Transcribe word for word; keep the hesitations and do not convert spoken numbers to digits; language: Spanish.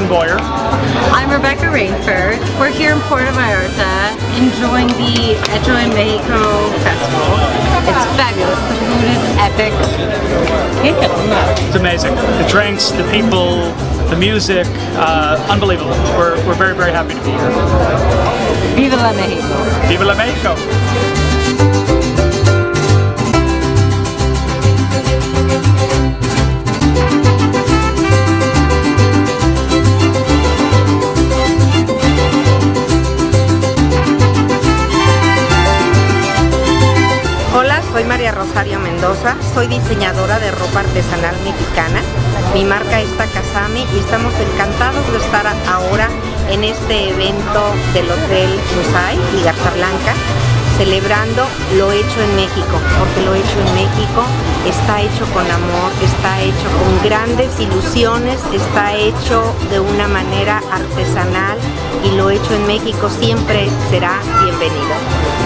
Boyer. I'm Rebecca Rainford. We're here in Puerto Vallarta enjoying the Hecho en Mexico Festival. It's fabulous. The food is epic. It's amazing. The drinks, the people, the music, uh, unbelievable. We're, we're very, very happy to be here. Viva la Mexico. Viva la Mexico. Hola, soy María Rosario Mendoza, soy diseñadora de ropa artesanal mexicana. Mi marca es Takasami y estamos encantados de estar ahora en este evento del Hotel Musay y Garza Blanca, celebrando lo hecho en México, porque lo hecho en México está hecho con amor, está hecho con grandes ilusiones, está hecho de una manera artesanal y lo hecho en México siempre será bienvenido.